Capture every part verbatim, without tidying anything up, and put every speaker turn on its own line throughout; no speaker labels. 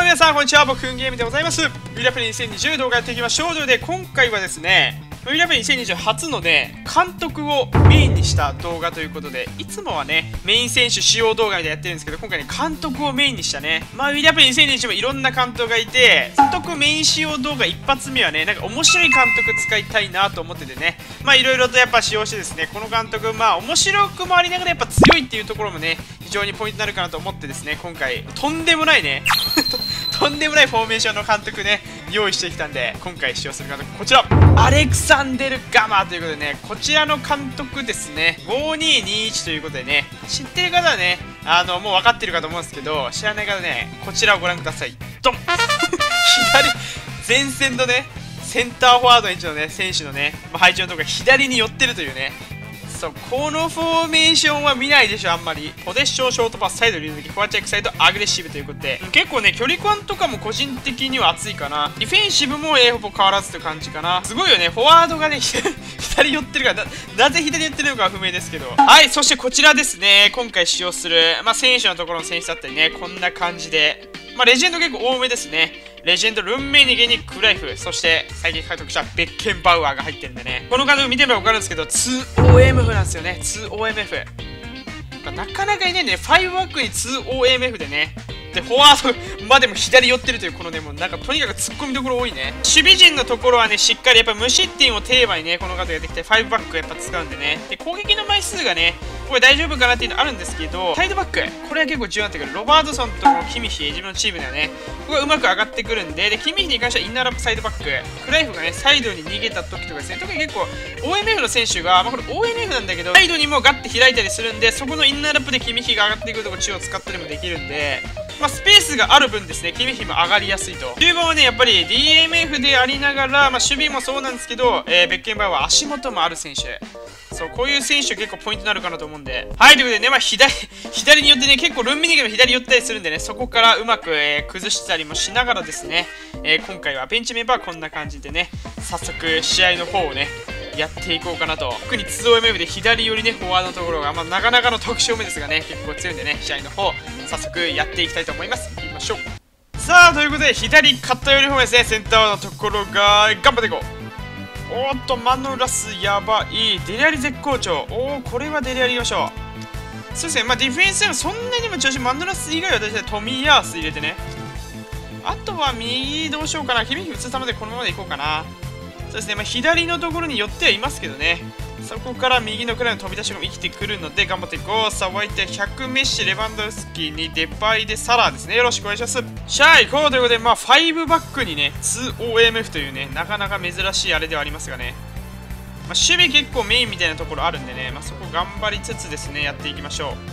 皆さんこんにちは、僕ふんゲームでございます。ウィラプレイにせんにじゅう動画やっていきましょう。ということで今回はですね、ウィラプレイにせんにじゅう初のね、監督をメインにした動画ということで、いつもはね、メイン選手使用動画でやってるんですけど、今回ね、監督をメインにしたね、まあ、ウィラプレイにせんにじゅうもいろんな監督がいて、監督メイン使用動画一発目はね、なんか面白い監督使いたいなと思っててね、まあいろいろとやっぱ使用してですね、この監督、まあ面白くもありながらやっぱ強いっていうところもね、非常にポイントになるかなと思ってですね、今回、とんでもないね、とんでもないフォーメーションの監督ね、用意してきたんで、今回使用する監督、こちら、アレクサンデル・ガマーということでね、こちらの監督ですね、ごににいちということでね、知ってる方はね、あの、もう分かってるかと思うんですけど、知らない方ね、こちらをご覧ください。ドン左、前線のね、センターフォワードの位置のね、選手のね、まあ、配置のところが左に寄ってるというね、そう、このフォーメーションは見ないでしょ、あんまり。ポゼッション、ショートパス、サイド、リズムキ、フォアチェック、サイド、アグレッシブということで、結構ね、距離感とかも個人的には熱いかな。ディフェンシブも、えー、ほぼ変わらずという感じかな。すごいよね、フォワードがね、左寄ってるから、な、なぜ左寄ってるのかは不明ですけど。はい、そしてこちらですね、今回使用する、まあ、選手のところの選手だったりね、こんな感じで、まあ、レジェンド結構多めですね。レジェンド、ルンメニゲにクライフ、そして最近獲得したベッケンバウアーが入ってるんでね。この監督見てみれば分かるんですけど、ツーオーエムエフ なんですよね。ツーオーエムエフ。なかなかいないね。ファイブバックに ツーオーエムエフ でね。で、フォワードまでも左寄ってるという、このね、もうなんかとにかく突っ込みどころ多いね。守備陣のところはね、しっかりやっぱ無失点をテーマにね、この方やってきて、ファイブバックやっぱ使うんでね。で、攻撃の枚数がね、これ大丈夫かなっていうのあるんですけど、サイドバック、これは結構重要になってくる。ロバートソンとキミヒ、自分のチームではね、ここがうまく上がってくるんで、で、キミヒに関してはインナーラップサイドバック、クライフがね、サイドに逃げた時とかですね、特に結構、オーエムエフ の選手が、まあこれ オーエムエフ なんだけど、サイドにもガッて開いたりするんで、そこのインナーラップでキミヒが上がってくるところ、中を使ったりもできるんで、まあ、スペースがある分ですね、キミヒも上がりやすいと。中盤はね、やっぱり ディーエムエフ でありながら、まあ、守備もそうなんですけど、えー、ベッケンバウは足元もある選手。そう、こういう選手結構ポイントになるかなと思うんで。はい、ということでね、まあ、左、左によってね、結構ルンミニゲも左寄ったりするんでね、そこからうまく、えー、崩したりもしながらですね、えー、今回はベンチメンバーはこんな感じでね、早速試合の方をね、やっていこうかなと。特に ツーオーエムエフ で左寄りね、フォワードのところが、まあ、なかなかの特徴目ですがね、結構強いんでね、試合の方、早速やっていきたいと思います。いきましょう。さあ、ということで、左肩寄り方面ですね、センターのところが、頑張っていこう。おーっと、マノラスやばい。デレアリ絶好調。おー、これはデレアリいきましょう。そうですね、まあディフェンスでもそんなにも調子、マノラス以外は大体トミヤース入れてね。あとは右どうしようかな。君打つ球でこのままでいこうかな。そうですね、まあ左のところに寄ってはいますけどね。そこから右のくらいの飛び出しも生きてくるので頑張っていこう。さあ、湧いてひゃくメッシ、レバンドフスキーにデパイでサラーですね。よろしくお願いします。シャー行こうということで、まあファイブバックにね、ツーオーエムエフ というね、なかなか珍しいあれではありますがね。まあ、守備結構メインみたいなところあるんでね、まあ、そこ頑張りつつですね、やっていきましょ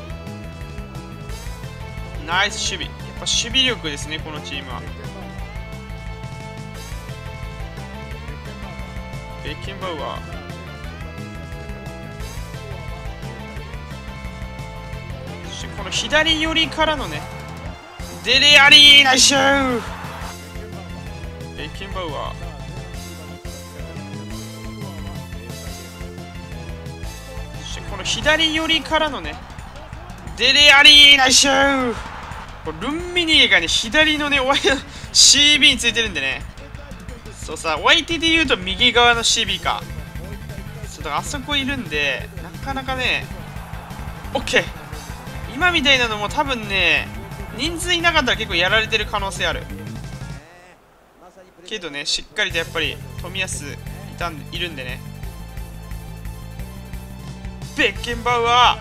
う。ナイス守備。やっぱ守備力ですね、このチームは。ベッケンバウアー。そしてこの左寄りからのね、デレアリーナイスシュー。ベッケンバウアー。この左寄りからのね、デレアリーナイスシュー。これルンミニエがね、左のね、シービー についてるんでね。そうさ、ワイティー で言うと右側の シービー か。そうだからあそこいるんで、なかなかね、オッケー。今みたいなのも多分ね、人数いなかったら結構やられてる可能性ある。けどね、しっかりとやっぱり冨安いたんいるんでね。ベッケンバウア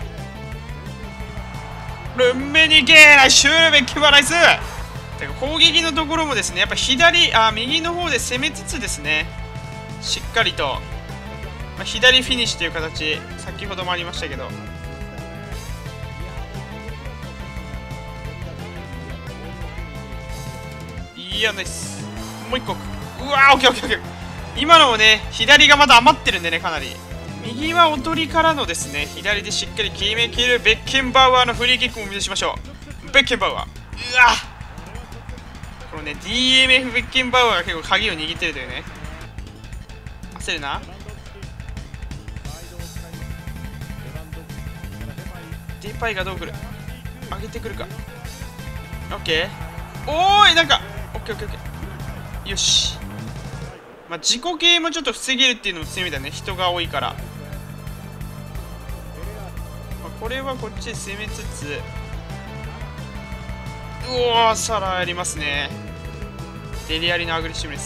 ー、ルンメニゲーナイスシュー。ベッケンバウアーナイス。てか攻撃のところもですね、やっぱ左、あ、右の方で攻めつつですね、しっかりと、まあ、左フィニッシュという形、先ほどもありましたけど、いや、ナイス。もう一個。うわー、オッケーオッケーオッケー。今のもね、左がまだ余ってるんでね、かなり。右はおとりからのですね、左でしっかり決めきるベッケンバウアーのフリーキックもお見せしましょう。ベッケンバウアー。うわこのね、ディーエムエフ ベッケンバウアーが結構鍵を握ってるというね。焦るな。ディパイがどう来る？上げてくるか。オッケー。 おーい、なんかオッケーオッケーオッケー、よし。まあ自己系もちょっと防げるっていうのも強みだね、人が多いから。まあ、これはこっちで攻めつつ、うおー、さらやりますね。デリアリのアグレッシブです。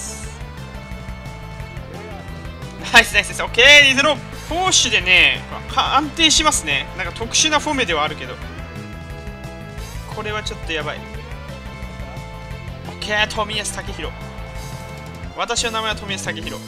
ナイスナイスです。オッケー、にゼロ。攻守でね安定しますね。なんか特殊なフォメではあるけど、これはちょっとやばい。オッケー、冨安武宏。私の名前は冨安武宏。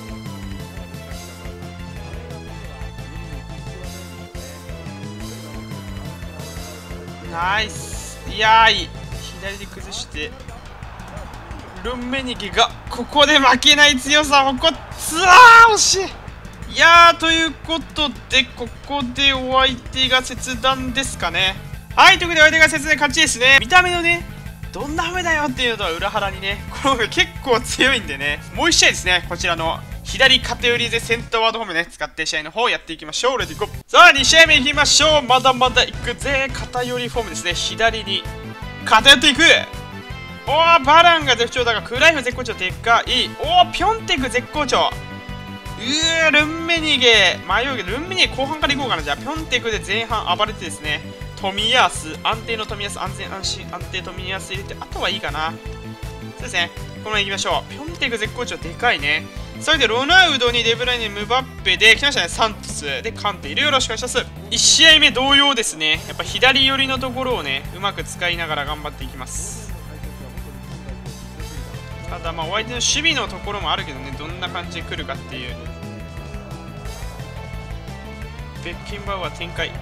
ナイス。いやーいい。左で崩してルンメニゲがここで負けない強さを誇つ。あー惜しい。いやー、ということでここでお相手が切断ですかね。はい、ということでお相手が切断勝ちですね。見た目のねどんな雨だよっていうのとは裏腹にね、この雨結構強いんでね、もう一試合ですね、こちらの左肩寄りでセンターワードホームね使って試合の方やっていきましょう。レディーゴー。さあに試合目いきましょう。まだまだいくぜ。肩寄りフォームですね。左に偏っていく。おー、バランが絶好調だがクライフ絶好調でかい。おー、ピョンテク絶好調。うー、ルンメニゲ迷うけどルンメニゲ後半からいこうかな。じゃあピョンテクで前半暴れてですね、冨安安定の冨安、安全安心安定冨安入れて、あとはいいかな。そうですね、このままいきましょう。ピョンテク絶好調でかいね。それでロナウドにデブライネ、ムバッペで来ましたね。サントスでカンテいる。よろしくお願いします。いち試合目同様ですね。やっぱ左寄りのところをねうまく使いながら頑張っていきます。ただまあお相手の守備のところもあるけどね、どんな感じで来るかっていう。ベッケンバウアー展開。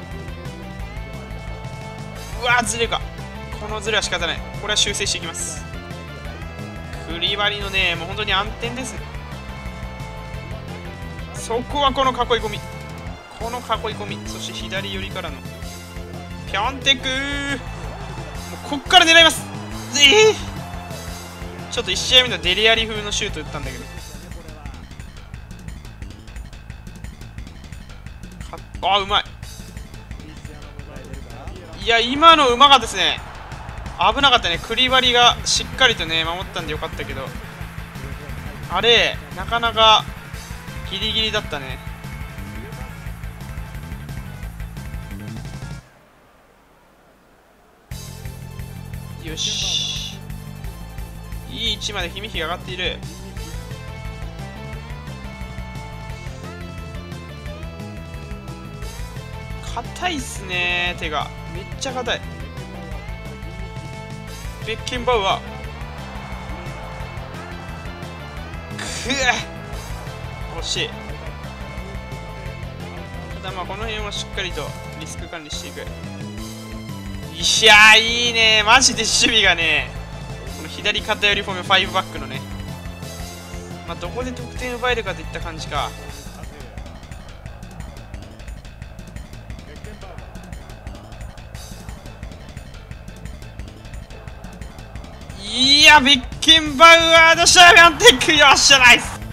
うわー、ズレが、このズレは仕方ない。これは修正していきます。クリバリのねもう本当に暗転ですね。そこはこの囲い込み、この囲い込み、そして左寄りからのピョンテクー、もうこっから狙います。えー、ちょっといち試合目のデリアリ風のシュート打ったんだけど、あーうまい。いや今のうまかったですね。危なかったね。クリバリがしっかりとね守ったんでよかったけど、あれなかなかギリギリだったね。よし、いい位置までヒミヒが上がっている。硬いっすね、手がめっちゃ硬い。ベッケンバウアー、くぅ惜しい。ただまあこの辺はしっかりとリスク管理していく。いやーいいね、マジで守備がね、この左肩寄りフォームファイブバックのね、まあどこで得点奪えるかといった感じか。いや、ベッケンバウアーのシャービャンテック、よっしゃナイス。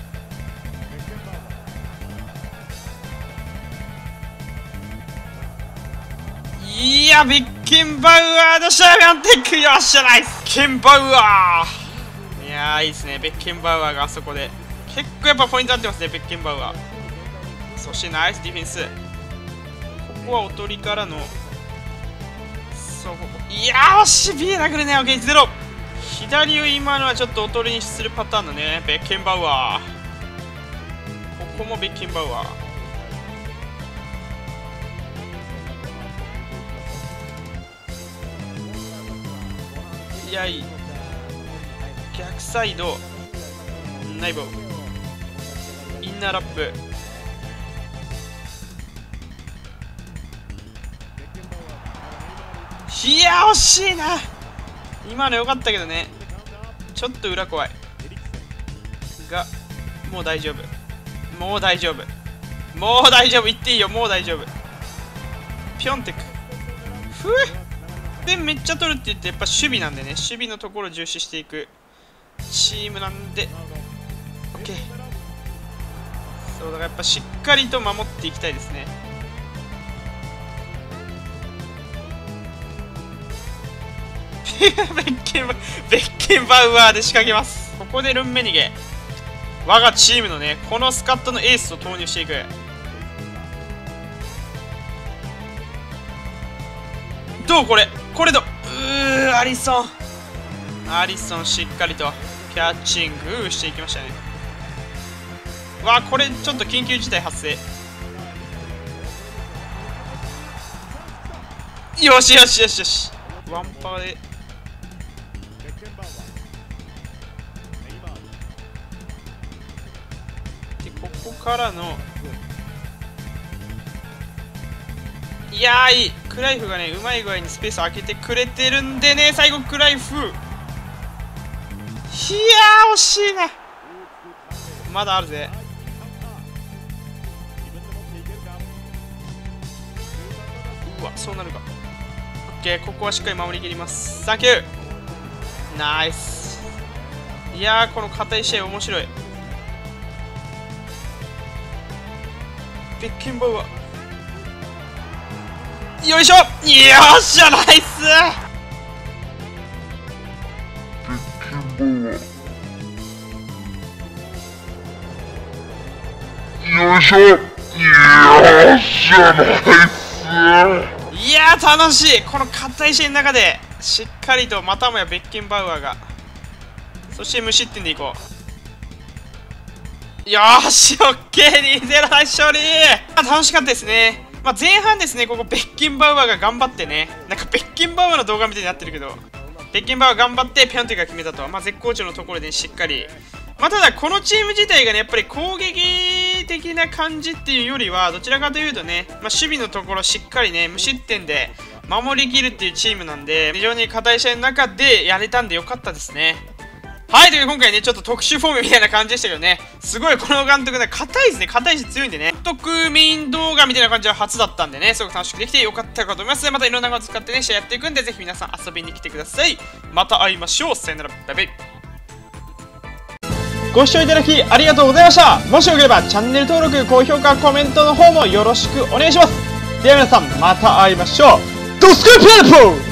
いや、ベッケンバウアーのシャービャンテック、よっしゃナイス。ケンバウアー、いやーいいですね。ベッケンバウアーがあそこで結構やっぱポイントになってますね、ベッケンバウアー。そしてナイスディフェンス。ここはおとりからの、そうここ、いやー惜しい。ビエラグルね。オッケーゼロ。左を今のはちょっとおとりにするパターンのね、ベッケンバウアー。ここもベッケンバウアー。いやいい。逆サイドナイボインナーラップ。いや惜しいな。今の良かったけどね、ちょっと裏怖いが、もう大丈夫、もう大丈夫、もう大丈夫、言っていいよ、もう大丈夫。ピョンテクふうでめっちゃ取るって言って、やっぱ守備なんでね、守備のところを重視していくチームなんで OK。 そうだからやっぱしっかりと守っていきたいですね。 ベッケンバベッケンバウアーで仕掛けます。ここでルンメニゲ、我がチームのねこのスカットのエースを投入していく。どうこれこれどうーアリソンアリソンしっかりとキャッチングしていきましたね。わあこれちょっと緊急事態発生。よしよしよしよし、ワンパーででここからのいやーいいクライフがねうまい具合にスペースを空けてくれてるんでね、最後クライフ、いやー惜しいな。まだあるぜ。うわそうなるか。オッケー、ここはしっかり守りきります。サンキューナイス。いやーこの硬い試合面白い。ベッケンバウアーよいしょ、よっしゃナイス。
よいしょ、よっしゃナイス。
いやー楽しい。この硬い試合の中でしっかりとまたもやベッケンバウアーが、そして無失点でいこう。よーしオッケー にたいゼロ 勝利。楽しかったですね。まあ、前半ですねここベッケンバウアーが頑張ってね、なんかベッケンバウアーの動画みたいになってるけど、ベッケンバウアー頑張ってピョンテが決めたと、まあ、絶好調のところでしっかり、まあ、ただこのチーム自体がねやっぱり攻撃的な感じっていうよりはどちらかというとね、まあ、守備のところしっかりね無失点で守りきるっていうチームなんで、非常に硬い試合の中でやれたんでよかったですね。はい、という今回ね、ちょっと特殊フォームみたいな感じでしたけどね、すごいこの監督ね、硬いですね、硬いし強いんでね、監督メイン動画みたいな感じは初だったんでね、すごく楽しくできてよかったかと思います。またいろんなものを使ってね、試合やっていくんで、ぜひ皆さん遊びに来てください。また会いましょう。さよなら、バイバイ。ご視聴いただきありがとうございました。もしよければチャンネル登録、高評価、コメントの方もよろしくお願いします。では皆さん、また会いましょう。ドスクープレポー